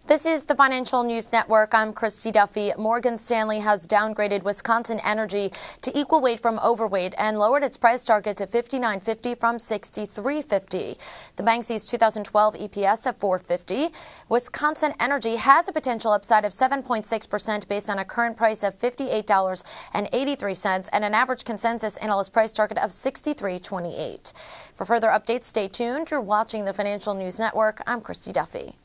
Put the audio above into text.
This is the Financial News Network. I'm Christy Duffy. Morgan Stanley has downgraded Wisconsin Energy to equal weight from overweight and lowered its price target to $59.50 from $63.50. The bank sees 2012 EPS of $4.50. Wisconsin Energy has a potential upside of 7.6% based on a current price of $58.83 and an average consensus analyst price target of $63.28. For further updates, stay tuned. You're watching the Financial News Network. I'm Christy Duffy.